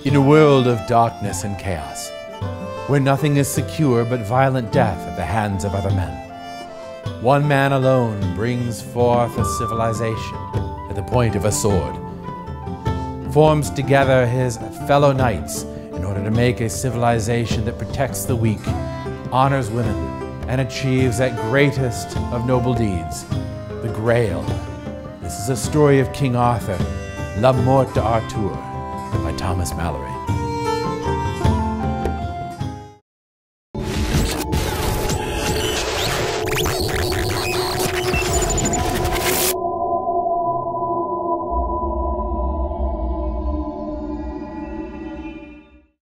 In a world of darkness and chaos, where nothing is secure but violent death at the hands of other men, one man alone brings forth a civilization at the point of a sword, forms together his fellow knights in order to make a civilization that protects the weak, honors women, and achieves that greatest of noble deeds, the Grail. This is a story of King Arthur, La Mort d'Arthur, by Thomas Malory.